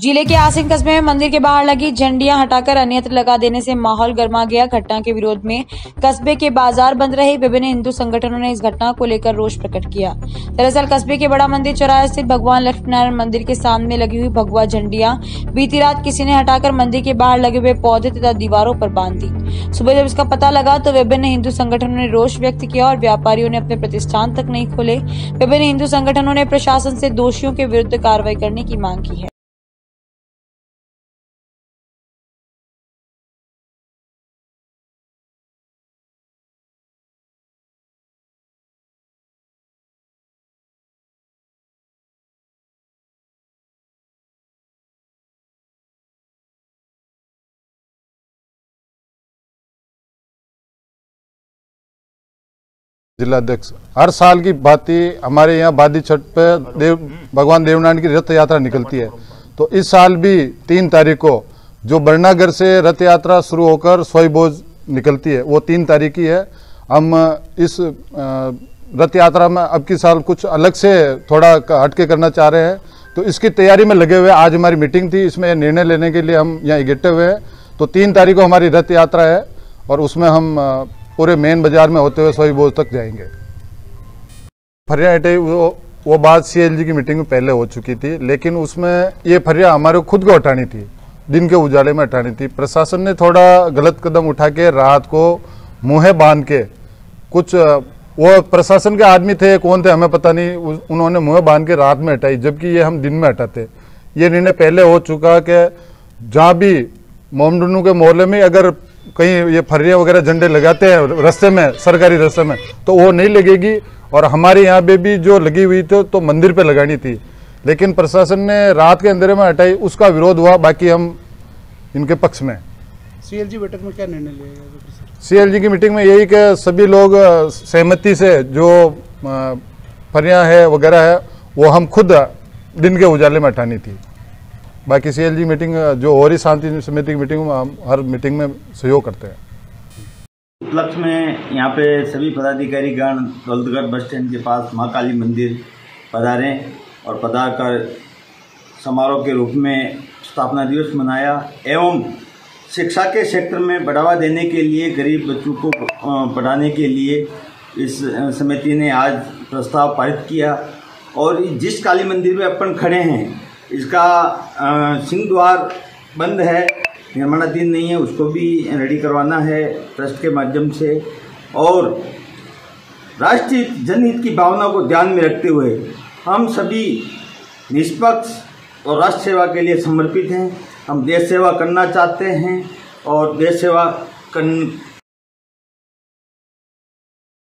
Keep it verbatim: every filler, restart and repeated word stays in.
जिले के आसिन कस्बे में मंदिर के बाहर लगी झंडियां हटाकर अन्यत्र लगा देने से माहौल गर्मा गया। घटना के विरोध में कस्बे के बाजार बंद रहे। विभिन्न हिंदू संगठनों ने इस घटना को लेकर रोष प्रकट किया। दरअसल कस्बे के बड़ा मंदिर चौराहे स्थित भगवान लक्ष्मीनारायण मंदिर के सामने लगी हुई भगवा झंडियां बीती रात किसी ने हटाकर मंदिर के बाहर लगे हुए पौधे तथा दीवारों पर बांध दी। सुबह जब इसका पता लगा तो विभिन्न हिंदू संगठनों ने रोष व्यक्त किया और व्यापारियों ने अपने प्रतिष्ठान तक नहीं खोले। विभिन्न हिंदू संगठनों ने प्रशासन से दोषियों के विरुद्ध कार्रवाई करने की मांग की है। जिलाध्यक्ष हर साल की भांति हमारे यहाँ बादी छठ पे देव भगवान देवनारायण की रथ यात्रा निकलती है। तो इस साल भी तीन तारीख को जो बरनागर से रथ यात्रा शुरू होकर सोई बोझ निकलती है वो तीन तारीख की है। हम इस रथ यात्रा में अब की साल कुछ अलग से थोड़ा हटके करना चाह रहे हैं, तो इसकी तैयारी में लगे हुए। आज हमारी मीटिंग थी, इसमें निर्णय लेने के लिए हम यहाँ इकट्ठे हुए हैं। तो तीन तारीख को हमारी रथ यात्रा है और उसमें हम पूरे मेन बाजार में होते हुए सोई बोझ तक जाएंगे। फरिया हटाई वो वो बात सीएलजी की मीटिंग में पहले हो चुकी थी, लेकिन उसमें ये फरिया हमारे खुद को हटानी थी, दिन के उजाले में हटानी थी। प्रशासन ने थोड़ा गलत कदम उठा के रात को मुँह बांध के, कुछ वो प्रशासन के आदमी थे, कौन थे हमें पता नहीं, उन्होंने मुँह बांध के रात में हटाई, जबकि ये हम दिन में हटाते। ये निर्णय पहले हो चुका कि जहाँ भी मोमडुनू के मोहल्ले में अगर कहीं ये फरिया वगैरह झंडे लगाते हैं रास्ते में, सरकारी रास्ते में, तो वो नहीं लगेगी। और हमारे यहाँ पे भी जो लगी हुई थी तो मंदिर पे लगानी थी, लेकिन प्रशासन ने रात के अंधेरे में हटाई, उसका विरोध हुआ। बाकी हम इनके पक्ष में। सीएलजी बैठक में क्या निर्णय लिया गया? सीएलजी की मीटिंग में यही कि सभी लोग सहमति से जो फरिया है वगैरह है वो हम खुद दिन के उजाले में हटानी थी। बाकी सीएलजी मीटिंग जो हो रही शांति समिति की मीटिंग में हम हर मीटिंग में सहयोग करते हैं। उपलक्ष्य में यहाँ पे सभी पदाधिकारी गण दौलतगढ़ बस स्टैंड के पास माँ काली मंदिर पधारे और पधार कर समारोह के रूप में स्थापना दिवस मनाया एवं शिक्षा के क्षेत्र में बढ़ावा देने के लिए गरीब बच्चों को पढ़ाने के लिए इस समिति ने आज प्रस्ताव पारित किया। और जिस काली मंदिर में अपन खड़े हैं इसका सिंह द्वार बंद है, निर्माणाधीन नहीं है, उसको भी रेडी करवाना है ट्रस्ट के माध्यम से। और राष्ट्रीय जनहित की भावना को ध्यान में रखते हुए हम सभी निष्पक्ष और राष्ट्र सेवा के लिए समर्पित हैं। हम देश सेवा करना चाहते हैं और देश सेवा कर